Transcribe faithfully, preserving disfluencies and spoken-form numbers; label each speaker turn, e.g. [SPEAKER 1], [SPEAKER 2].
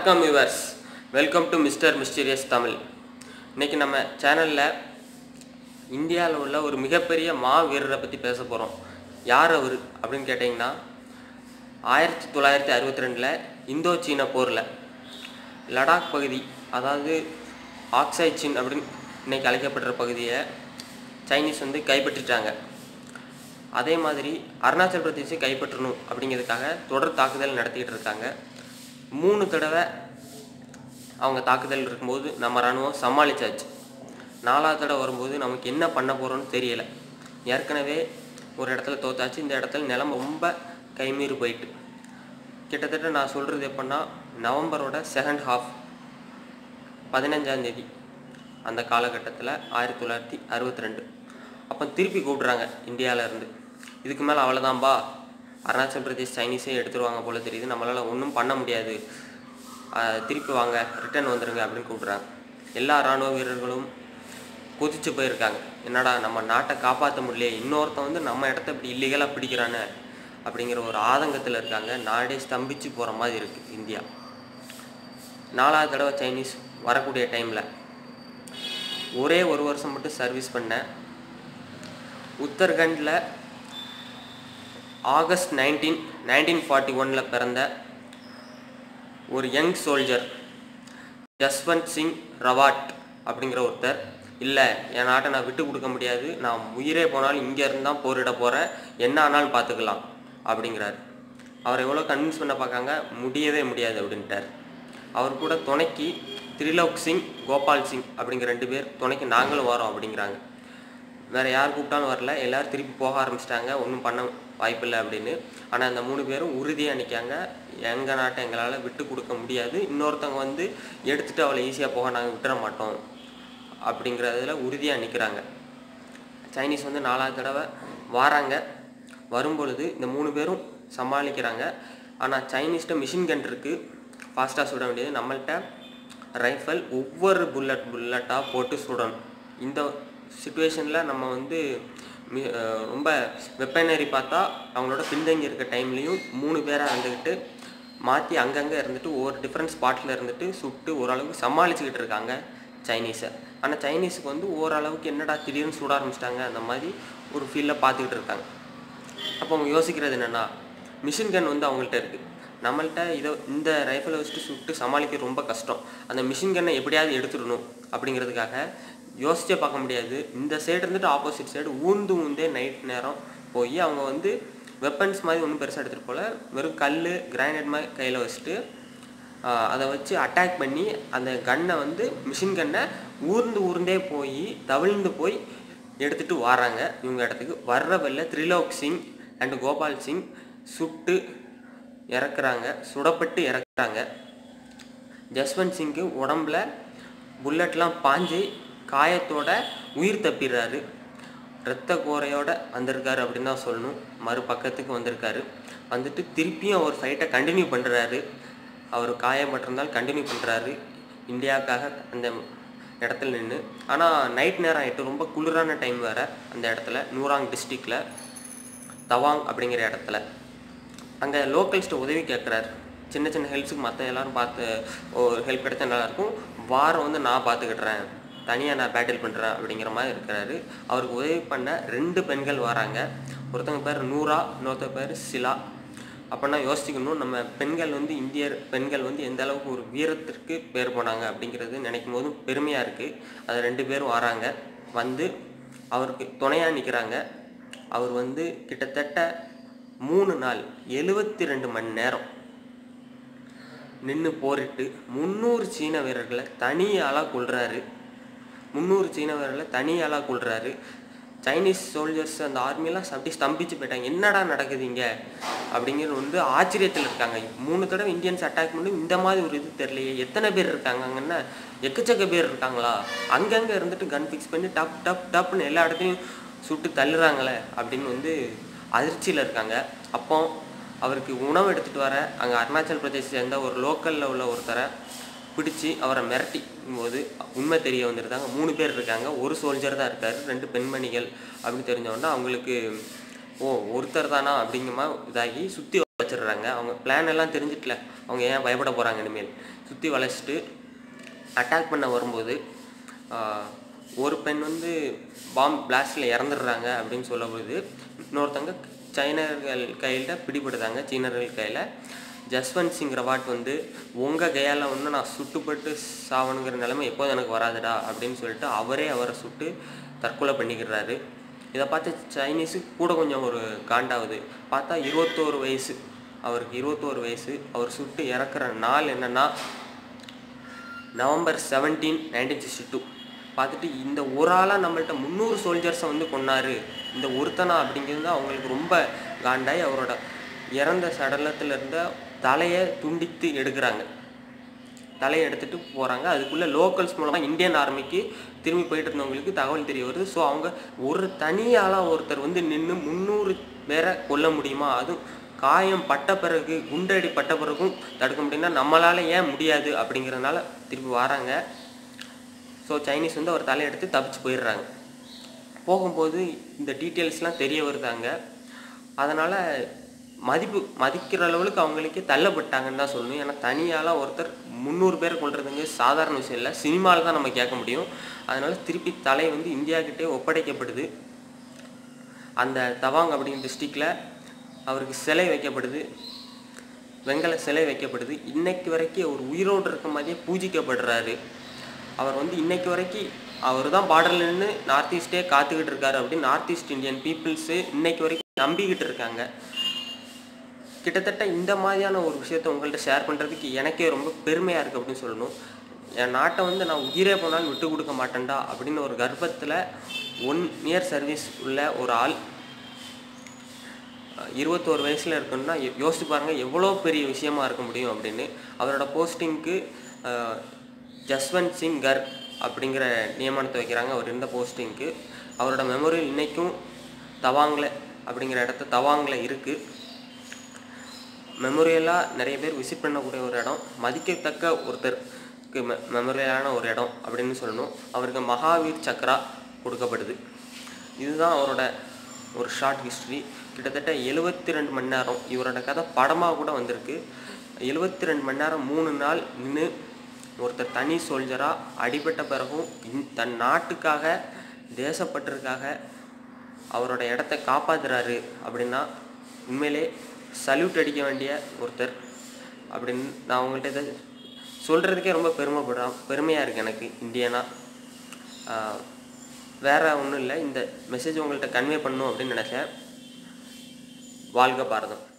[SPEAKER 1] வணக்கம் viewers, welcome to mister mysterious Tamil. இன்றைக்கி நம்ம சேனலில் இந்தியாவில் உள்ள ஒரு மிகப்பெரிய மா வீரரை பற்றி பேச போகிறோம். யார் அவர் அப்படின்னு கேட்டிங்கன்னா, ஆயிரத்தி தொள்ளாயிரத்தி அறுபத்தி ரெண்டில் இந்தோ சீன போரில் லடாக் பகுதி, அதாவது ஆக்சாய் சீன் அப்படின்னு இன்றைக்கி அழைக்கப்படுற பகுதியை சைனீஸ் வந்து கைப்பற்றிட்டாங்க. அதே மாதிரி அருணாச்சல் பிரதேசை கைப்பற்றணும் அப்படிங்கிறதுக்காக தொடர் தாக்குதல் நடத்திக்கிட்டு இருக்காங்க. மூணு தடவை அவங்க தாக்குதல் இருக்கும்போது நம்ம இராணுவம் சமாளித்தாச்சு. நாலாவது தடவை வரும்போது நமக்கு என்ன பண்ண போகிறோன்னு தெரியலை. ஏற்கனவே ஒரு இடத்துல தோத்தாச்சு, இந்த இடத்துல நிலம் ரொம்ப கைமீறி போயிட்டு கிட்டத்தட்ட நான் சொல்கிறது எப்படின்னா, நவம்பரோட செகண்ட் ஹாஃப் பதினஞ்சாந்தேதி அந்த காலகட்டத்தில் ஆயிரத்தி தொள்ளாயிரத்தி அறுபத்தி ரெண்டு அப்போ திருப்பி கூப்பிட்றாங்க இந்தியாவிலேருந்து. இதுக்கு மேலே அவ்வளோதான்பா, அருணாச்சல் பிரதேஷ் சைனீஸே எடுத்துருவாங்க போல தெரியுது, நம்மளால் ஒன்றும் பண்ண முடியாது, திருப்பி வாங்க, ரிட்டர்ன் வந்துடுங்க அப்படின்னு கூப்பிட்றாங்க. எல்லா இராணுவ வீரர்களும் கொதிச்சு போயிருக்காங்க. என்னடா நம்ம நாட்டை காப்பாற்ற முடியல, இன்னொருத்தன் வந்து நம்ம இடத்த இப்படி இல்லீகலாக பிடிக்கிறானே அப்படிங்கிற ஒரு ஆதங்கத்தில் இருக்காங்க. நாடே ஸ்தம்பிச்சு போகிற மாதிரி இருக்குது இந்தியா. நாலாவது தடவை சைனீஸ் வரக்கூடிய டைமில் ஒரே ஒரு வருஷம் மட்டும் சர்வீஸ் பண்ணேன். உத்தரகண்டில் ஆகஸ்ட் நைன்டீன் நைன்டீன் ஃபார்ட்டி ஒனில் பிறந்த ஒரு யங் சோல்ஜர் ஜஸ்வந்த் சிங் ரவாட் அப்படிங்கிற ஒருத்தர், இல்லை என் நாட்டை நான் விட்டு கொடுக்க முடியாது, நான் உயிரே போனாலும் இங்கேருந்து தான் போரிட போகிறேன், என்ன ஆனாலும் பார்த்துக்கலாம் அப்படிங்கிறார். அவர் எவ்வளோ கன்வின்ஸ் பண்ண பார்க்காங்க, முடியவே முடியாது அப்படின்ட்டார். அவர் கூட துணைக்கு திரிலோக் சிங், கோபால் சிங் அப்படிங்கிற ரெண்டு பேர் துணைக்கு நாங்களும் வரோம் அப்படிங்கிறாங்க. வேறு யார் கூப்பிட்டாலும் வரல, எல்லோரும் திருப்பி போக ஆரம்பிச்சிட்டாங்க, ஒன்றும் பண்ண வாய்ப்பில்லை அப்படின்னு. ஆனால் அந்த மூணு பேரும் உறுதியாக நிற்காங்க, எங்கள் நாட்டை எங்களால் விட்டு கொடுக்க முடியாது, இன்னொருத்தவங்க வந்து எடுத்துகிட்டு அவளை ஈஸியாக போக நாங்கள் விட்டுற மாட்டோம் அப்படிங்கிறதுல உறுதியாக நிற்கிறாங்க. சைனீஸ் வந்து நாலாவது தடவை வராங்க. வரும்பொழுது இந்த மூணு பேரும் சமாளிக்கிறாங்க. ஆனால் சைனீஸ்கிட்ட மிஷின் கன் இருக்குது, ஃபாஸ்ட்டாக சுட வேண்டியது. நம்மள்கிட்ட ரைஃபிள், ஒவ்வொரு புல்லட் புல்லட்டாக போட்டு சுடணும். இந்த சிச்சுவேஷனில் நம்ம வந்து ரொம்ப வெப்பனரி பார்த்தா அவங்களோட பின்தங்கி இருக்க டைம்லேயும் மூணு பேராக இருந்துக்கிட்டு மாற்றி அங்கங்கே இருந்துட்டு ஒவ்வொரு டிஃப்ரெண்ட் ஸ்பாட்டில் இருந்துட்டு சுட்டு ஓரளவுக்கு சமாளிச்சுக்கிட்டு இருக்காங்க சைனீஸை. ஆனால் சைனீஸுக்கு வந்து ஓரளவுக்கு என்னடா திடீர்னு சுட ஆரம்பிச்சிட்டாங்க அந்த மாதிரி ஒரு ஃபீலில் பார்த்துக்கிட்டு இருக்காங்க. அப்போ அவங்க யோசிக்கிறது என்னென்னா, மிஷின் கன் வந்து அவங்கள்ட்ட இருக்குது, நம்மள்கிட்ட இதை இந்த ரைஃபிளை வச்சுட்டு சுட்டு சமாளிக்க ரொம்ப கஷ்டம், அந்த மிஷின் கன்னை எப்படியாவது எடுத்துடணும் அப்படிங்கிறதுக்காக யோசிச்சே பார்க்க முடியாது. இந்த சைடு இருந்துட்டு ஆப்போசிட் சைடு ஊந்து ஊந்தே நைட் நேரம் போய் அவங்க வந்து வெப்பன்ஸ் மாதிரி ஒன்றும் பெருசாக எடுத்துகிட்டு போல், வெறும் கல் கிரைனேட் மாதிரி கையில் வச்சுட்டு அதை வச்சு அட்டாக் பண்ணி அந்த கன்னை வந்து மிஷின் கன்னை ஊர்ந்து ஊர்ந்தே போய் தவிழ்ந்து போய் எடுத்துகிட்டு வராங்க இவங்க இடத்துக்கு. வர்ற வெளில திரிலோக் சிங் அண்டு கோபால் சிங் சுட்டு இறக்குறாங்க, சுடப்பட்டு இறக்குறாங்க. ஜஸ்வந்த் சிங்கு உடம்புல புல்லட்லாம் பாஞ்சு காயத்தோட உயிர் தப்பிடுறாரு. இரத்த கோரையோடு வந்திருக்காரு அப்படின்னு தான் சொல்லணும். மறுபக்கத்துக்கு வந்திருக்காரு. வந்துட்டு திருப்பியும் அவர் ஃபைட்டை கண்டினியூ பண்ணுறாரு. அவர் காயப்பட்டிருந்தால் கண்டினியூ பண்ணுறாரு இந்தியாவுக்காக அந்த இடத்துல நின்று. ஆனால் நைட் நேரம் ஆகிட்டு, ரொம்ப குளிரான டைம் வேறு அந்த இடத்துல, நூராங் டிஸ்ட்ரிக்டில் தவாங் அப்படிங்கிற இடத்துல. அங்கே லோக்கல்ஸ்ட்டு உதவி கேட்குறாரு, சின்ன சின்ன ஹெல்ப்ஸுக்கு மற்ற எல்லோரும் பார்த்து ஒரு ஹெல்ப் கிடைச்சா நல்லாயிருக்கும், வாரம் வந்து நான் பார்த்துக்கிட்றேன், தனியாக நான் பேட்டில் பண்ணுறேன் அப்படிங்கிற மாதிரி இருக்கிறாரு. அவருக்கு உதவி பண்ண ரெண்டு பெண்கள் வராங்க. ஒருத்தவங்க பேர் நூரா, இன்னொருத்தர் பேர் சிலா. அப்படின்னா யோசிக்கணும், நம்ம பெண்கள் வந்து இந்தியர் பெண்கள் வந்து எந்த அளவுக்கு ஒரு வீரத்திற்கு பேர் போனாங்க அப்படிங்கிறது நினைக்கும் போதும் பெருமையாக இருக்குது. அது ரெண்டு பேரும் வராங்க, வந்து அவருக்கு துணையாக நிற்கிறாங்க. அவர் வந்து கிட்டத்தட்ட மூணு நாள் எழுபத்தி ரெண்டு மணி நேரம் நின்று போரிட்டு முந்நூறு சீன வீரர்களை தனியாளாக கொள்கிறாரு. முந்நூறு சீன வீரர்களை தனியாளாக கொள்கிறாரு. சைனீஸ் சோல்ஜர்ஸ் அந்த ஆர்மியெல்லாம் அப்படி ஸ்தம்பிச்சு போயிட்டாங்க, என்னடா நடக்குதுங்க அப்படிங்கிறது வந்து ஆச்சரியத்தில் இருக்காங்க. மூணு தடவை இந்தியன்ஸ் அட்டாக் பண்ணி இந்த மாதிரி ஒரு இது தெரியலையே, எத்தனை பேர் இருக்காங்க அங்கன்னா, எக்கச்சக்க பேர் இருக்காங்களா, அங்கங்கே இருந்துட்டு கன் ஃபிக்ஸ் பண்ணி டப் டப் டப்னு எல்லா இடத்துலையும் சுட்டு தள்ளுறாங்களே அப்படின்னு வந்து அதிர்ச்சியில் இருக்காங்க. அப்போ அவருக்கு உணவு எடுத்துகிட்டு வர அங்கே அருணாச்சல் பிரதேச சேர்ந்த ஒரு லோக்கலில் உள்ள ஒருத்தரை பிடிச்சி அவரை மிரட்டி போது உண்மை தெரிய வந்துருந்தாங்க. மூணு பேர் இருக்காங்க, ஒரு சோல்ஜர் தான் இருக்கார், ரெண்டு பெண்மணிகள் அப்படின்னு தெரிஞ்சவொன்னா அவங்களுக்கு ஓ ஒருத்தர் தானா அப்படிங்கிற மாதிரி இதாகி சுற்றி வச்சிடுறாங்க. அவங்க பிளான் எல்லாம் தெரிஞ்சிட்டல, அவங்க ஏன் பயப்பட போகிறாங்க இனிமேல். சுற்றி வளைச்சிட்டு அட்டாக் பண்ண வரும்போது ஒரு பெண் வந்து பாம் பிளாஸ்டில் இறந்துடுறாங்க அப்படின்னு சொல்லப்படுது. இன்னொருத்தவங்க சைனர்கள் கையில் பிடிபடுதாங்க, சீனர்கள் கையில். ஜஸ்வந்த் சிங் ரவாட் வந்து உங்கள் கையால் வந்து நான் சுட்டுப்பட்டு சாவணுங்கிற நிலைமை எப்போது எனக்கு வராதுடா அப்படின்னு சொல்லிட்டு அவரே அவரை சுட்டு தற்கொலை பண்ணிக்கிறாரு. இதை பார்த்து சைனீஸு கூட கொஞ்சம் ஒரு காண்டாகுது. பார்த்தா இருபத்தோரு வயசு, அவருக்கு இருபத்தோரு வயசு. அவர் சுட்டு இறக்குற நாள் என்னென்னா November seventeen nineteen sixty two. பார்த்துட்டு இந்த ஒரு ஆளாக நம்மள்கிட்ட முந்நூறு சோல்ஜர்ஸை வந்து கொன்னாரு, இந்த ஒருத்தனா அப்படிங்கிறது அவங்களுக்கு ரொம்ப காண்டாய் அவரோட இறந்த சடலத்தில் இருந்த தலையை துண்டித்து எடுக்கிறாங்க. தலையை எடுத்துகிட்டு போகிறாங்க. அதுக்குள்ளே லோக்கல்ஸ் மூலமாக இந்தியன் ஆர்மிக்கு திரும்பி போயிட்டு இருந்தவங்களுக்கு தகவல் தெரிய வருது. ஸோ அவங்க ஒரு தனியாளாக ஒருத்தர் வந்து நின்று முந்நூறு பேரை கொல்ல முடியுமா, அதுவும் காயம் பட்ட பிறகு, குண்டடி பட்ட பிறகும் தடுக்க முடியும்னா நம்மளால் ஏன் முடியாது அப்படிங்கிறதுனால திருப்பி வராங்க. ஸோ சைனீஸ் வந்து அவர் தலையை எடுத்து தப்பிச்சு போயிடுறாங்க. போகும்போது இந்த டீட்டெயில்ஸ்லாம் தெரிய வருதாங்க. அதனால் மதிப்பு மதிக்கிற அளவுக்கு அவங்களுக்கே தள்ளப்பட்டாங்கன்னு தான் சொல்லணும். ஏன்னா தனியால் ஒருத்தர் முந்நூறு பேர் கொள்றதுங்க சாதாரண விஷயம் இல்லை. சினிமாவில் தான் நம்ம கேட்க முடியும். அதனால் திருப்பி தலை வந்து இந்தியாக்கிட்டே ஒப்படைக்கப்படுது. அந்த தவாங் அப்படிங்கிற டிஸ்ட்ரிக்டில் அவருக்கு சிலை வைக்கப்படுது, வெங்கல சிலை வைக்கப்படுது. இன்னைக்கு வரைக்கும் அவர் உயிரோடு இருக்க மாதிரியே பூஜிக்கப்படுறாரு. அவர் வந்து இன்னைக்கு வரைக்கும் அவர் தான் பார்டரில் நின்று நார்த் ஈஸ்டே காத்துக்கிட்டு இருக்காரு அப்படின்னு நார்த் ஈஸ்ட் இந்தியன் பீப்புள்ஸு இன்னைக்கு வரைக்கும் நம்பிக்கிட்டு இருக்காங்க. கிட்டத்தட்ட இந்த மாதிரியான ஒரு விஷயத்தை உங்கள்கிட்ட ஷேர் பண்ணுறதுக்கு எனக்கே ரொம்ப பெருமையாக இருக்குது அப்படின்னு சொல்லணும். என் நாட்டை வந்து நான் உயிரே போனாலும் விட்டு கொடுக்க மாட்டேன்டா அப்படின்னு ஒரு கர்ப்பத்தில் ஒன் இயர் சர்வீஸ் உள்ள ஒரு ஆள் இருபத்தோரு வயசில் இருக்குன்னா யோசிச்சு பாருங்கள் எவ்வளோ பெரிய விஷயமா இருக்க முடியும் அப்படின்னு. அவரோட போஸ்டிங்க்கு ஜஸ்வந்த் சிங் கர் அப்படிங்கிற நியமனத்தை வைக்கிறாங்க. அவர் இருந்த போஸ்டிங்க்கு அவரோட மெமோரியல் இன்றைக்கும் தவாங்கில் அப்படிங்கிற இடத்த தவாங்கில் இருக்குது. மெமோரியலாக நிறைய பேர் விசிட் பண்ணக்கூடிய ஒரு இடம், மதிக்கத்தக்க ஒருத்தருக்கு மெ மெமோரியலான ஒரு இடம் அப்படின்னு சொல்லணும். அவருக்கு மகாவீர் சக்ரா கொடுக்கப்படுது. இதுதான் அவரோட ஒரு ஷார்ட் ஹிஸ்ட்ரி. கிட்டத்தட்ட எழுபத்தி ரெண்டு மணி நேரம் இவரோட கதை படமாக கூட வந்திருக்கு. எழுபத்தி ரெண்டு மணி நேரம் மூணு நாள் நின்று ஒருத்தர் தனி சோல்ஜராக அடிபட்ட பிறகும் தன் நாட்டுக்காக தேசப்பற்றுக்காக அவரோட இடத்த காப்பாற்றுறாரு அப்படின்னா உண்மையிலே சல்யூட் அடிக்க வேண்டிய ஒருத்தர் அப்படின்னு நான் உங்கள்கிட்ட இதை சொல்கிறதுக்கே ரொம்ப பெருமைப்படுறேன், பெருமையாக இருக்குது எனக்கு இந்தியனா. வேறு ஒன்றும் இல்லை, இந்த மெசேஜ் உங்கள்கிட்ட கன்வே பண்ணணும் அப்படின்னு நினச்சேன். வாழ்க பாரதம்.